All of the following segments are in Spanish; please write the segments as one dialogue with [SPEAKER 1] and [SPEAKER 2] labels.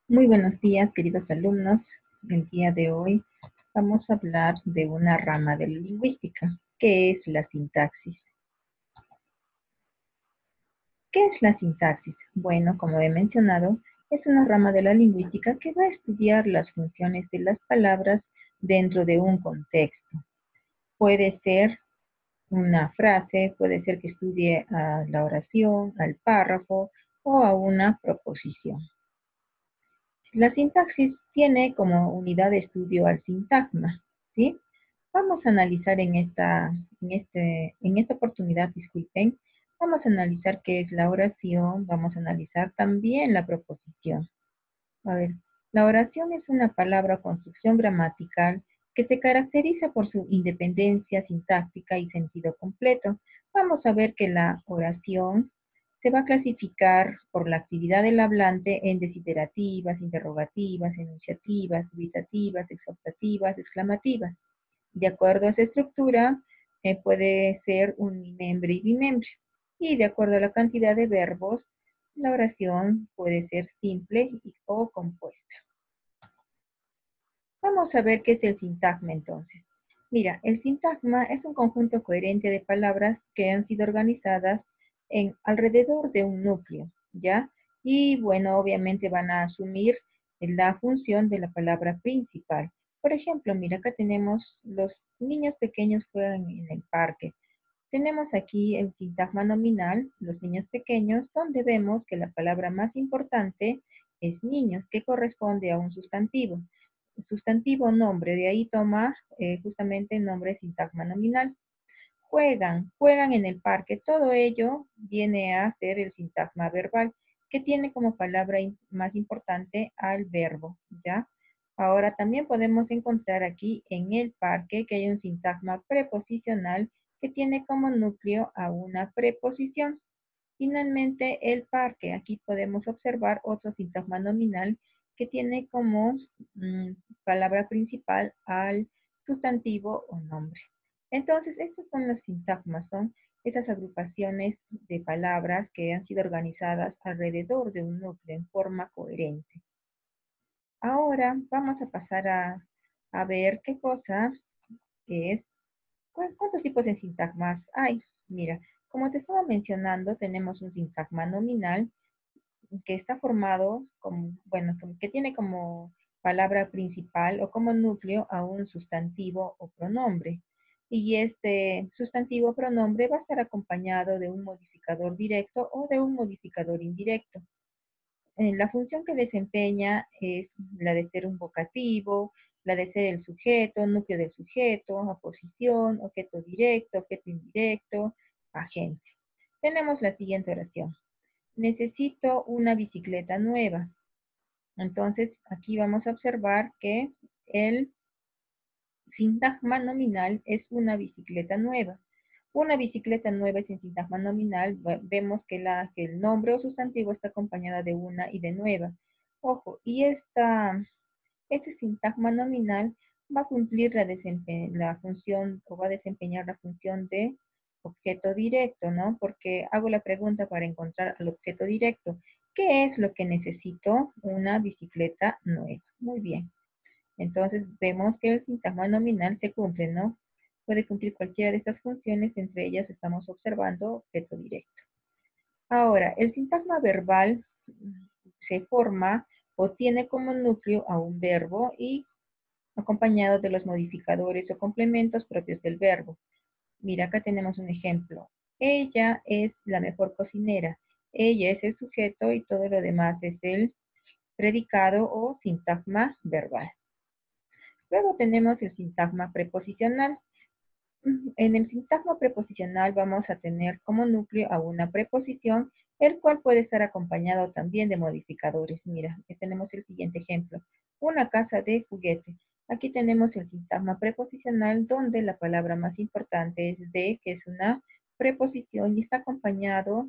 [SPEAKER 1] Muy buenos días, queridos alumnos. El día de hoy vamos a hablar de una rama de la lingüística, que es la sintaxis. ¿Qué es la sintaxis? Bueno, como he mencionado, es una rama de la lingüística que va a estudiar las funciones de las palabras dentro de un contexto. Puede ser una frase, puede ser que estudie a la oración, al párrafo o a una proposición. La sintaxis tiene como unidad de estudio al sintagma, ¿sí? Vamos a analizar en esta oportunidad, disculpen, vamos a analizar qué es la oración, vamos a analizar también la proposición. A ver, la oración es una palabra o construcción gramatical que se caracteriza por su independencia sintáctica y sentido completo. Vamos a ver que la oración se va a clasificar por la actividad del hablante en desiderativas, interrogativas, enunciativas, dubitativas, exhortativas, exclamativas. De acuerdo a esa estructura, puede ser unimembre y bimembre. Y de acuerdo a la cantidad de verbos, la oración puede ser simple o compuesta. Vamos a ver qué es el sintagma entonces. Mira, el sintagma es un conjunto coherente de palabras que han sido organizadas en alrededor de un núcleo, ¿ya? Y bueno, obviamente van a asumir la función de la palabra principal. Por ejemplo, mira, acá tenemos los niños pequeños juegan en el parque. Tenemos aquí el sintagma nominal, los niños pequeños, donde vemos que la palabra más importante es niños, que corresponde a un sustantivo. El sustantivo nombre, de ahí toma justamente el nombre sintagma nominal. Juegan en el parque, todo ello viene a ser el sintagma verbal, que tiene como palabra más importante al verbo, ¿ya? Ahora también podemos encontrar aquí en el parque que hay un sintagma preposicional que tiene como núcleo a una preposición. Finalmente, el parque. Aquí podemos observar otro sintagma nominal que tiene como mm, palabra principal al sustantivo o nombre. Entonces, estos son los sintagmas, son esas agrupaciones de palabras que han sido organizadas alrededor de un núcleo en forma coherente. Ahora vamos a pasar a ver qué cosa es, cuántos tipos de sintagmas hay. Mira, como te estaba mencionando, tenemos un sintagma nominal que está formado como, bueno, que tiene como palabra principal o como núcleo a un sustantivo o pronombre. Y este sustantivo o pronombre va a estar acompañado de un modificador directo o de un modificador indirecto. La función que desempeña es la de ser un vocativo, la de ser el sujeto, núcleo del sujeto, oposición, objeto directo, objeto indirecto, agente. Tenemos la siguiente oración. Necesito una bicicleta nueva. Entonces, aquí vamos a observar que el sintagma nominal es una bicicleta nueva. Una bicicleta nueva es en sintagma nominal. Vemos que el nombre o sustantivo está acompañada de una y de nueva. Ojo, y este sintagma nominal va a cumplir la función o va a desempeñar la función de objeto directo, ¿no? Porque hago la pregunta para encontrar al objeto directo. ¿Qué es lo que necesito? Una bicicleta nueva. Muy bien. Entonces vemos que el sintagma nominal se cumple, ¿no? Puede cumplir cualquiera de estas funciones, entre ellas estamos observando objeto directo. Ahora, el sintagma verbal se forma o tiene como núcleo a un verbo y acompañado de los modificadores o complementos propios del verbo. Mira, acá tenemos un ejemplo. Ella es la mejor cocinera. Ella es el sujeto y todo lo demás es el predicado o sintagma verbal. Luego tenemos el sintagma preposicional. En el sintagma preposicional vamos a tener como núcleo a una preposición, el cual puede estar acompañado también de modificadores. Mira, tenemos el siguiente ejemplo. Una casa de juguete. Aquí tenemos el sintagma preposicional donde la palabra más importante es de, que es una preposición y está acompañado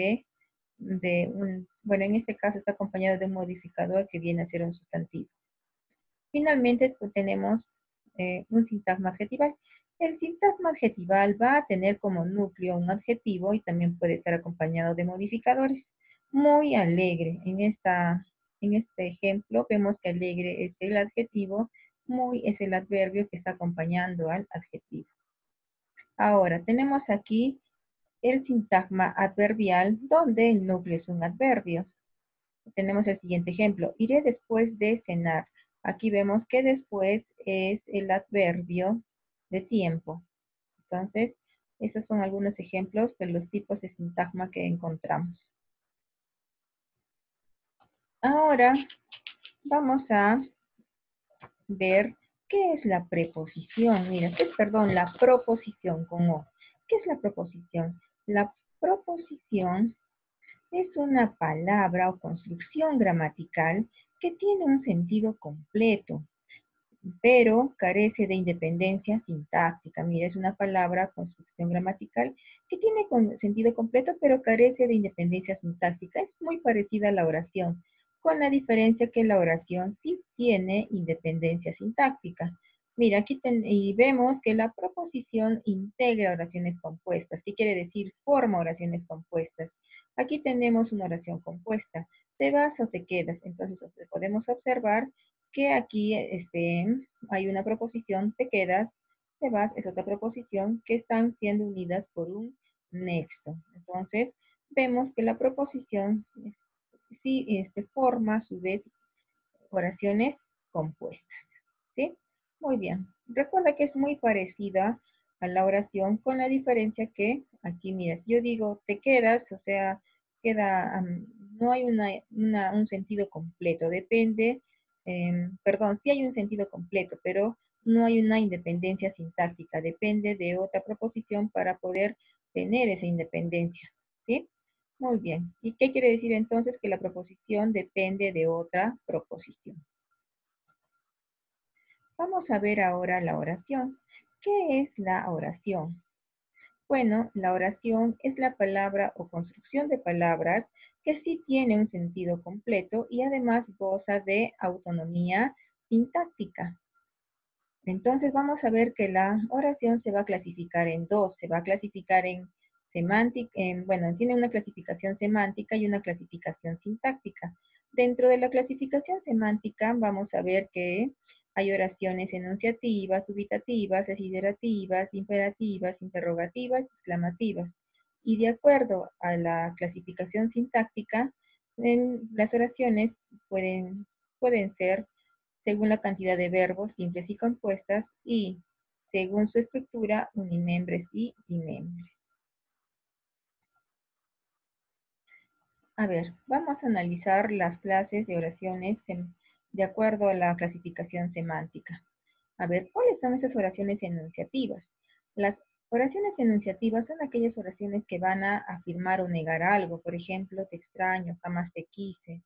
[SPEAKER 1] bueno, en este caso está acompañado de un modificador que viene a ser un sustantivo. Finalmente, pues, tenemos un sintagma adjetival. El sintagma adjetival va a tener como núcleo un adjetivo y también puede estar acompañado de modificadores. Muy alegre. En este ejemplo vemos que alegre es el adjetivo, muy es el adverbio que está acompañando al adjetivo. Ahora, tenemos aquí el sintagma adverbial, donde el núcleo es un adverbio. Tenemos el siguiente ejemplo. Iré después de cenar. Aquí vemos que después es el adverbio de tiempo. Entonces, esos son algunos ejemplos de los tipos de sintagma que encontramos. Ahora vamos a ver qué es la preposición. Mira, perdón, la proposición con O. ¿Qué es la proposición? La proposición es una palabra o construcción gramatical que tiene un sentido completo, pero carece de independencia sintáctica. Mira, es una palabra, construcción gramatical, que tiene sentido completo, pero carece de independencia sintáctica. Es muy parecida a la oración, con la diferencia que la oración sí tiene independencia sintáctica. Mira, aquí y vemos que la proposición integra oraciones compuestas. ¿Qué quiere decir? Forma oraciones compuestas. Aquí tenemos una oración compuesta. ¿Te vas o te quedas? Entonces podemos observar que aquí hay una proposición, te quedas, te vas, es otra proposición que están siendo unidas por un nexo. Entonces, vemos que la proposición sí forma a su vez oraciones compuestas. ¿Sí? Muy bien. Recuerda que es muy parecida a la oración con la diferencia que aquí, mira, si yo digo te quedas, o sea, queda, no hay un sentido completo, depende, perdón, sí hay un sentido completo, pero no hay una independencia sintáctica, depende de otra proposición para poder tener esa independencia, ¿sí? Muy bien. ¿Y qué quiere decir entonces? Que la proposición depende de otra proposición. Vamos a ver ahora la oración. ¿Qué es la oración? Bueno, la oración es la palabra o construcción de palabras que sí tiene un sentido completo y además goza de autonomía sintáctica. Entonces vamos a ver que la oración se va a clasificar en dos. Se va a clasificar en semántica, bueno, tiene una clasificación semántica y una clasificación sintáctica. Dentro de la clasificación semántica vamos a ver que hay oraciones enunciativas, dubitativas, desiderativas, imperativas, interrogativas, exclamativas. Y de acuerdo a la clasificación sintáctica, las oraciones pueden ser según la cantidad de verbos simples y compuestas y, según su estructura, unimembres y bimembres. A ver, vamos a analizar las clases de oraciones de acuerdo a la clasificación semántica. A ver, ¿cuáles son esas oraciones enunciativas? Las oraciones enunciativas son aquellas oraciones que van a afirmar o negar algo. Por ejemplo, te extraño, jamás te quise.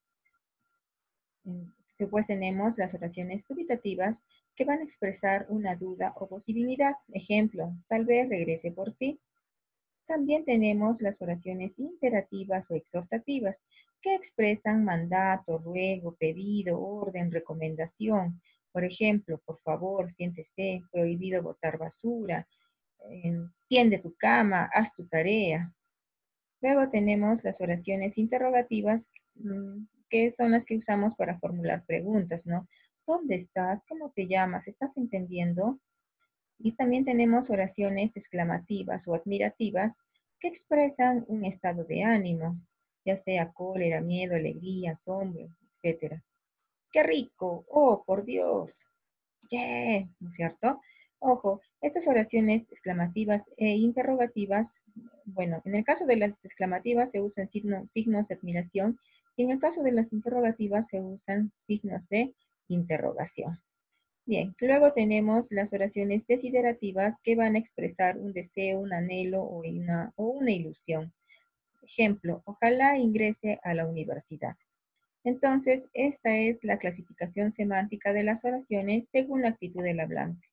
[SPEAKER 1] Después tenemos las oraciones dubitativas que van a expresar una duda o posibilidad. Ejemplo, tal vez regrese por ti. También tenemos las oraciones imperativas o exhortativas que expresan mandato, ruego, pedido, orden, recomendación. Por ejemplo, por favor, siéntese, prohibido botar basura, tiende tu cama, haz tu tarea. Luego tenemos las oraciones interrogativas, que son las que usamos para formular preguntas, ¿no? ¿Dónde estás? ¿Cómo te llamas? ¿Estás entendiendo? Y también tenemos oraciones exclamativas o admirativas que expresan un estado de ánimo, ya sea cólera, miedo, alegría, asombro, etc. ¡Qué rico! ¡Oh, por Dios! ¡Yeah! ¿No es cierto? Ojo, estas oraciones exclamativas e interrogativas, bueno, en el caso de las exclamativas se usan signos de admiración y en el caso de las interrogativas se usan signos de interrogación. Bien, luego tenemos las oraciones desiderativas que van a expresar un deseo, un anhelo o una ilusión. Ejemplo, ojalá ingrese a la universidad. Entonces, esta es la clasificación semántica de las oraciones según la actitud del hablante.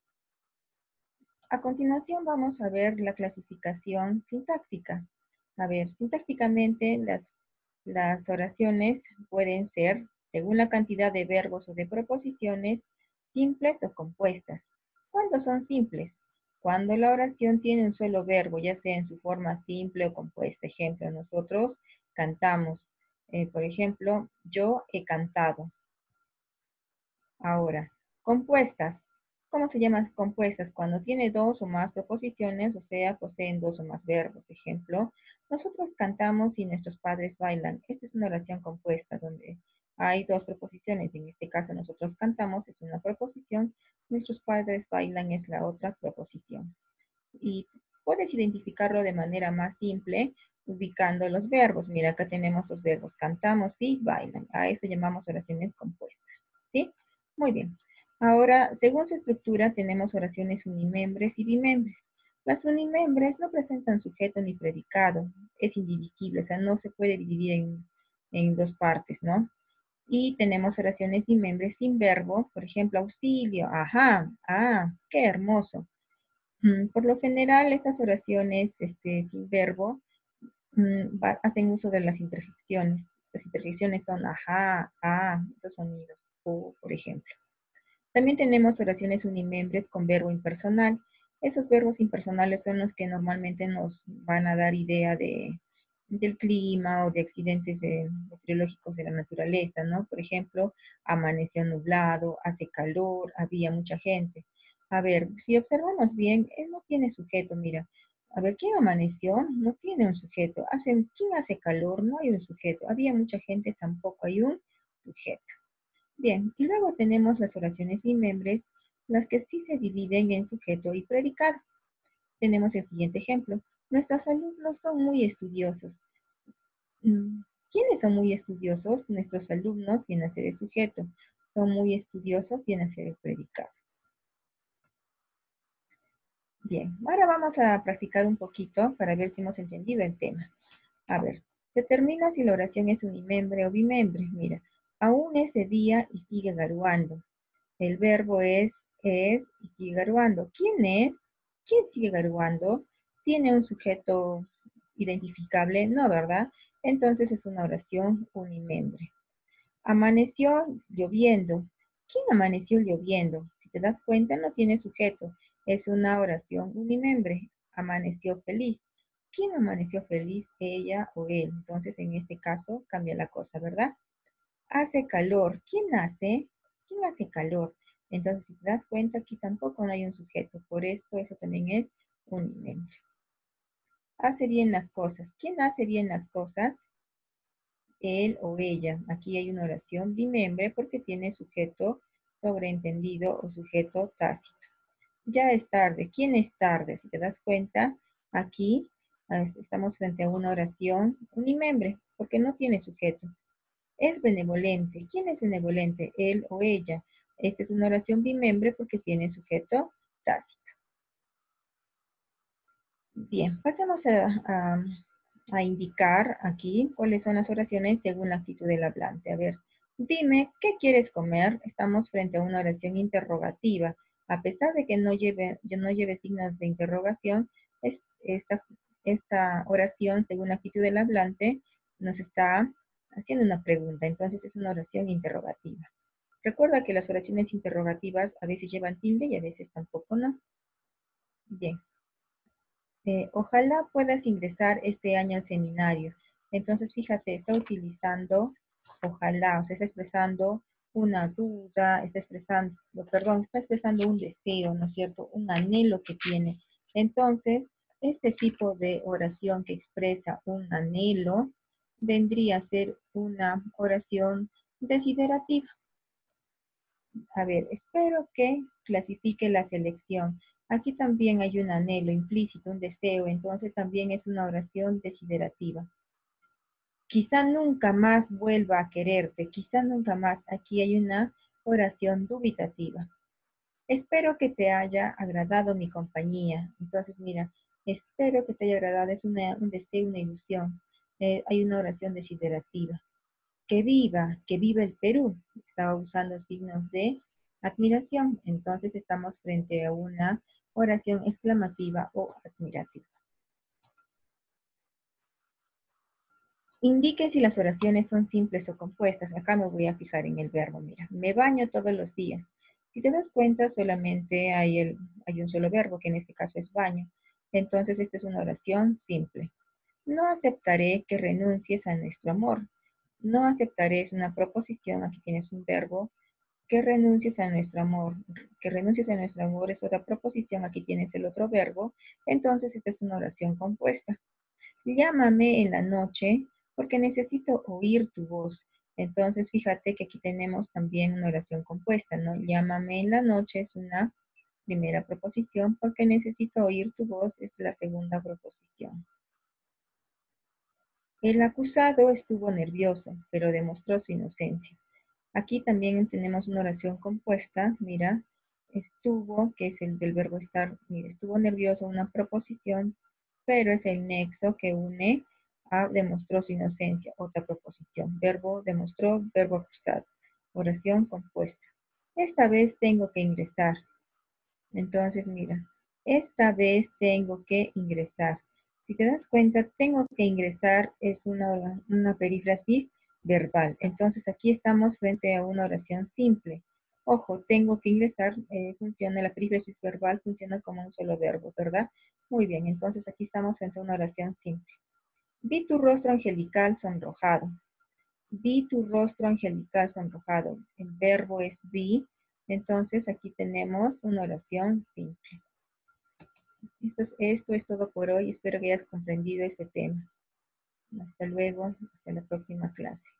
[SPEAKER 1] A continuación vamos a ver la clasificación sintáctica. A ver, sintácticamente las oraciones pueden ser, según la cantidad de verbos o de preposiciones, simples o compuestas. ¿Cuándo son simples? Cuando la oración tiene un solo verbo, ya sea en su forma simple o compuesta. Ejemplo, nosotros cantamos. Por ejemplo, yo he cantado. Ahora, compuestas. ¿Cómo se llaman compuestas? Cuando tiene dos o más proposiciones, o sea, poseen dos o más verbos. Ejemplo, nosotros cantamos y nuestros padres bailan. Esta es una oración compuesta donde hay dos proposiciones. En este caso, nosotros cantamos es una proposición, nuestros padres bailan es la otra proposición. Y puedes identificarlo de manera más simple ubicando los verbos. Mira, acá tenemos los verbos cantamos y bailan. A eso llamamos oraciones compuestas. ¿Sí? Muy bien. Ahora, según su estructura, tenemos oraciones unimembres y bimembres. Las unimembres no presentan sujeto ni predicado. Es indivisible, o sea, no se puede dividir en dos partes, ¿no? Y tenemos oraciones bimembres sin verbo, por ejemplo, auxilio, ajá, qué hermoso. Por lo general, estas oraciones sin verbo hacen uso de las interjecciones. Las interjecciones son ajá, estos sonidos, o, por ejemplo. También tenemos oraciones unimembres con verbo impersonal. Esos verbos impersonales son los que normalmente nos van a dar idea del clima o de accidentes meteorológicos de la naturaleza, ¿no? Por ejemplo, amaneció nublado, hace calor, había mucha gente. A ver, si observamos bien, él no tiene sujeto, mira. A ver, ¿quién amaneció? No tiene un sujeto. ¿Quién hace calor? No hay un sujeto. Había mucha gente, tampoco hay un sujeto. Bien, y luego tenemos las oraciones bimembres, las que sí se dividen en sujeto y predicado. Tenemos el siguiente ejemplo. Nuestros alumnos son muy estudiosos. ¿Quiénes son muy estudiosos? Nuestros alumnos, viene a ser el sujeto. Son muy estudiosos, viene a ser el predicado. Bien, ahora vamos a practicar un poquito para ver si hemos entendido el tema. A ver, determina si la oración es unimembre o bimembre. Mira, aún es de día y sigue garuando. El verbo es y sigue garuando. ¿Quién es? ¿Quién sigue garuando? ¿Tiene un sujeto identificable? No, ¿verdad? Entonces es una oración unimembre. Amaneció lloviendo. ¿Quién amaneció lloviendo? Si te das cuenta, no tiene sujeto. Es una oración unimembre. Amaneció feliz. ¿Quién amaneció feliz? Ella o él. Entonces, en este caso, cambia la cosa, ¿verdad? Hace calor. ¿Quién hace? ¿Quién hace calor? Entonces, si te das cuenta, aquí tampoco no hay un sujeto. Por esto, eso también es unimembre. Hace bien las cosas. ¿Quién hace bien las cosas? Él o ella. Aquí hay una oración bimembre porque tiene sujeto sobreentendido o sujeto tácito. Ya es tarde. ¿Quién es tarde? Si te das cuenta, aquí estamos frente a una oración unimembre porque no tiene sujeto. Es benevolente. ¿Quién es benevolente? Él o ella. Esta es una oración bimembre porque tiene sujeto tácito. Bien, pasemos a indicar aquí cuáles son las oraciones según la actitud del hablante. A ver, dime, ¿qué quieres comer? Estamos frente a una oración interrogativa. A pesar de que no lleve signos de interrogación, esta oración, según la actitud del hablante, nos está haciendo una pregunta. Entonces es una oración interrogativa. Recuerda que las oraciones interrogativas a veces llevan tilde y a veces tampoco no. Bien. Ojalá puedas ingresar este año al seminario. Entonces, fíjate, está utilizando ojalá, o sea, está expresando una duda, está expresando un deseo, ¿no es cierto? Un anhelo que tiene. Entonces, este tipo de oración que expresa un anhelo vendría a ser una oración desiderativa. A ver, espero que clasifique la selección. Aquí también hay un anhelo implícito, un deseo, entonces también es una oración desiderativa. Quizá nunca más vuelva a quererte, quizá nunca más. Aquí hay una oración dubitativa. Espero que te haya agradado mi compañía. Entonces, mira, espero que te haya agradado, es un deseo, una ilusión. Hay una oración desiderativa. Que viva el Perú. Estaba usando signos de admiración. Entonces estamos frente a una oración exclamativa o admirativa. Indique si las oraciones son simples o compuestas. Acá me voy a fijar en el verbo. Mira, me baño todos los días. Si te das cuenta, solamente hay un solo verbo, que en este caso es baño. Entonces, esta es una oración simple. No aceptaré que renuncies a nuestro amor. No aceptaré es una proposición, aquí tienes un verbo, que renuncies a nuestro amor. Que renuncies a nuestro amor es otra proposición, aquí tienes el otro verbo, entonces esta es una oración compuesta. Llámame en la noche porque necesito oír tu voz. Entonces, fíjate que aquí tenemos también una oración compuesta, ¿no? Llámame en la noche es una primera proposición porque necesito oír tu voz es la segunda proposición. El acusado estuvo nervioso, pero demostró su inocencia. Aquí también tenemos una oración compuesta, mira, estuvo, que es el del verbo estar, mira, estuvo nervioso, una proposición, pero es el nexo que une a demostró su inocencia, otra proposición, verbo demostró, verbo acusado, oración compuesta. Esta vez tengo que ingresar. Entonces, mira, esta vez tengo que ingresar. Si te das cuenta, tengo que ingresar es una perífrasis verbal. Entonces, aquí estamos frente a una oración simple. Ojo, tengo que ingresar, funciona, la perífrasis verbal funciona como un solo verbo, ¿verdad? Muy bien, entonces aquí estamos frente a una oración simple. Vi tu rostro angelical sonrojado. Vi tu rostro angelical sonrojado. El verbo es vi, entonces aquí tenemos una oración simple. Esto es todo por hoy. Espero que hayas comprendido este tema. Hasta luego. Hasta la próxima clase.